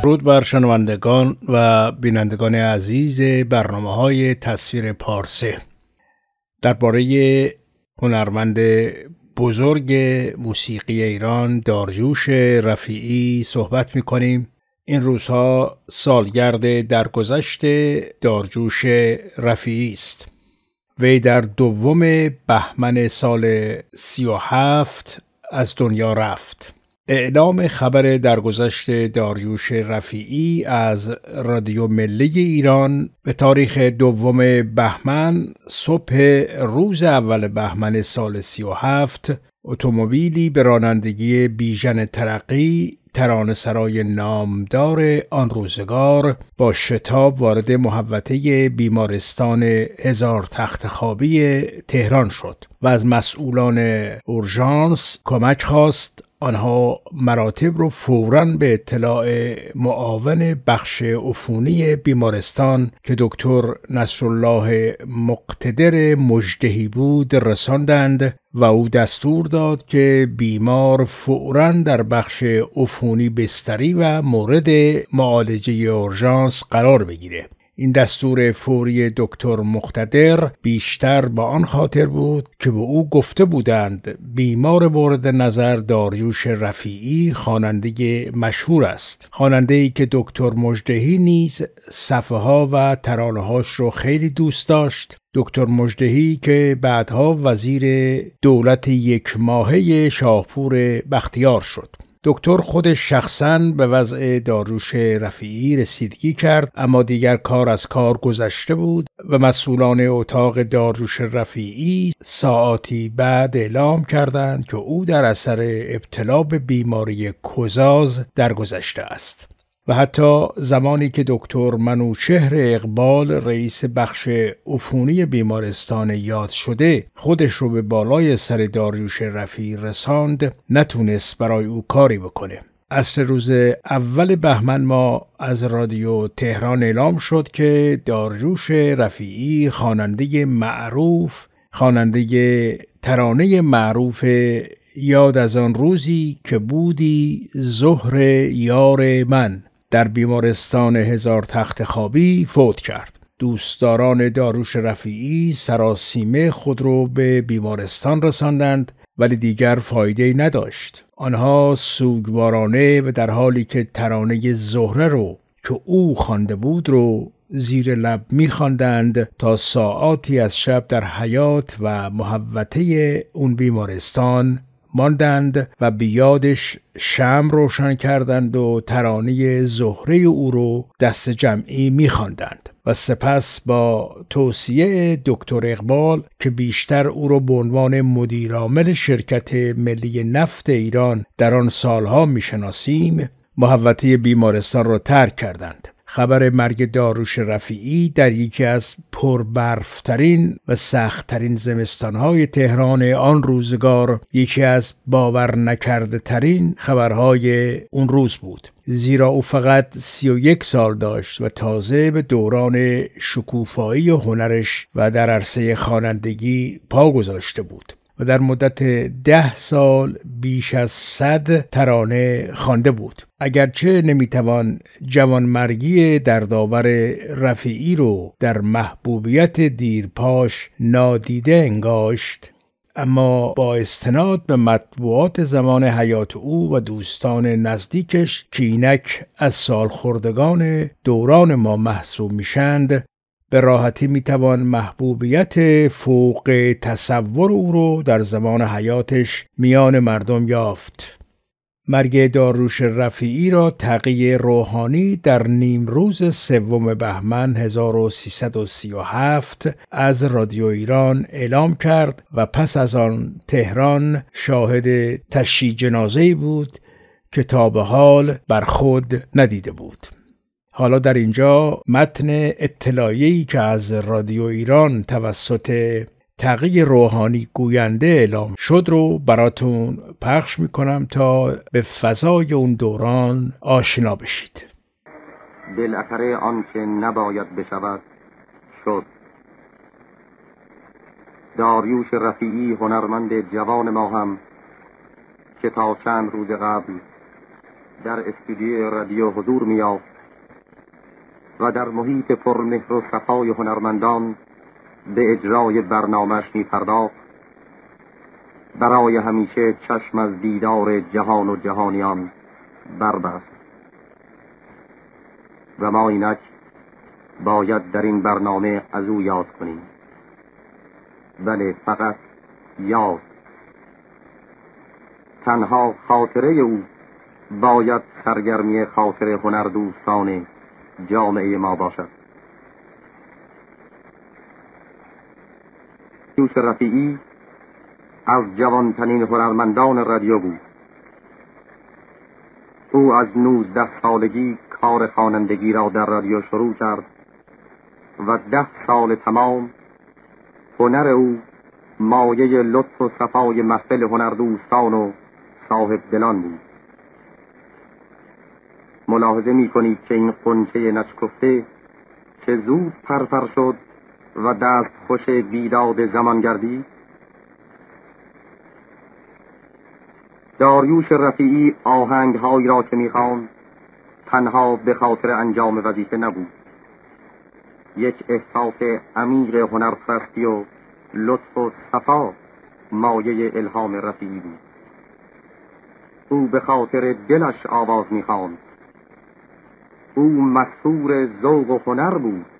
درود بر شنوندگان و بینندگان عزیز برنامه‌های تصویر پارسه. درباره هنرمند بزرگ موسیقی ایران داریوش رفیعی صحبت می‌کنیم. این روزها سالگرد درگذشت داریوش رفیعی است. وی در 2 بهمن سال 37 از دنیا رفت. اعلام خبر درگذشت داریوش رفیعی از رادیو ملی ایران به تاریخ 2 بهمن صبح روز اول بهمن سال 37 اتومبیلی به رانندگی بیژن ترقی ترانه‌سرای نامدار آن روزگار با شتاب وارد محوطه بیمارستان هزار تخت خوابی تهران شد و از مسئولان اورژانس کمک خواست آنها مراتب رو فوراً به اطلاع معاون بخش عفونی بیمارستان که دکتر نصرالله مقتدر مژدهی بود رساندند و او دستور داد که بیمار فوراً در بخش عفونی بستری و مورد معالجه اورژانس قرار بگیره. این دستور فوری دکتر مقتدر بیشتر با آن خاطر بود که به او گفته بودند بیمار مورد نظر داریوش رفیعی خواننده مشهور است، خواننده‌ای که دکتر مژدهی نیز صفحه ها و ترانه هاش رو خیلی دوست داشت. دکتر مژدهی که بعدها وزیر دولت 1 ماهه شاهپور بختیار شد. دکتر خودش شخصاً به وضع داریوش رفیعی رسیدگی کرد، اما دیگر کار از کار گذشته بود و مسئولان اتاق داریوش رفیعی ساعاتی بعد اعلام کردند که او در اثر ابتلا به بیماری گزاز درگذشته است. و حتی زمانی که دکتر منوچهر اقبال رئیس بخش عفونی بیمارستان یاد شده خودش رو به بالای سر داریوش رفیعی رساند، نتونست برای او کاری بکنه. عصر روز اول بهمن ما از رادیو تهران اعلام شد که داریوش رفیعی خواننده ترانه معروف یاد از آن روزی که بودی ظهر یار من در بیمارستان هزار تخت خوابی فوت کرد. دوستداران داریوش رفیعی سراسیمه خود رو به بیمارستان رساندند ولی دیگر فایده نداشت. آنها سوگوارانه و در حالی که ترانه زهره رو که او خوانده بود رو زیر لب می‌خواندند تا ساعاتی از شب در حیاط و محوطه اون بیمارستان ماندند و بیادش شمع روشن کردند و ترانه زهره او رو دست جمعی می‌خواندند و سپس با توصیه دکتر اقبال که بیشتر او را به عنوان مدیرعامل شرکت ملی نفت ایران در آن سالها می‌شناسیم محوطه بیمارستان را ترک کردند. خبر مرگ داریوش رفیعی در یکی از پربرفترین و سختترین زمستانهای تهران آن روزگار یکی از باور نکرده ترین خبرهای اون روز بود، زیرا او فقط 31 سال داشت و تازه به دوران شکوفایی هنرش و در عرصه خوانندگی پا گذاشته بود و در مدت 10 سال بیش از 100 ترانه خوانده بود. اگرچه نمیتوان جوانمرگی دردآور رفیعی رو در محبوبیت دیرپاش نادیده انگاشت، اما با استناد به مطبوعات زمان حیات او و دوستان نزدیکش که اینک از سالخوردگان دوران ما محسوب میشند به راحتی میتوان محبوبیت فوق تصور او رو در زمان حیاتش میان مردم یافت. مرگ داریوش رفیعی را تقی روحانی در نیمروز 3 بهمن 1337 از رادیو ایران اعلام کرد و پس از آن تهران شاهد تشییع جنازه‌ای بود که تا به حال بر خود ندیده بود. حالا در اینجا متن اطلاعیه‌ای که از رادیو ایران توسط تقی روحانی گوینده اعلام شد رو براتون پخش میکنم تا به فضای اون دوران آشنا بشید. بالاخره آنچه نباید بشود شد. داریوش رفیعی هنرمند جوان ما هم که تا چند روز قبل در استودیوی رادیو حضور می‌یافت و در محیط پرمهر و صفای هنرمندان به اجرای برنامه‌اش می‌پرداخت، برای همیشه چشم از دیدار جهان و جهانیان بربست. و ما اینک باید در این برنامه از او یاد کنیم. بله، فقط یاد. تنها خاطره او باید سرگرمی خاطر هنردوستان جامعه ما باشد. داریوش رفیعی از جوانترین هنرمندان رادیو بود. او از 19 سالگی کار خوانندگی را در رادیو شروع کرد و 10 سال تمام هنر او مایه لطف و صفای محفل هنردوستان و صاحب دلان بود. ملاحظه می کنید که این غنچه نشکفته که زود پرپر شد و دست خوش بیداد زمان گردید، داریوش رفیعی آهنگ‌هایی را که می‌خواند تنها به خاطر انجام وظیفه نبود، یک احساس عمیق هنرپرستی و لطف و صفا مایه الهام رفیعی بود. او به خاطر دلش آواز می‌خواند. او مسحور ذوق و هنر بود